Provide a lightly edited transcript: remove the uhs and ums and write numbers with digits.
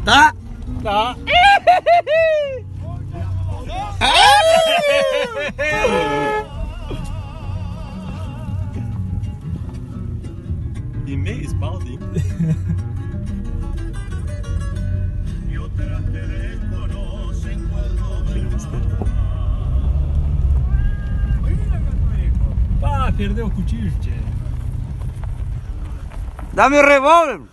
Tá? Tá. E meia espalda, hein? Pá, perdeu o cutilho, tchê. Dá-me o revólver.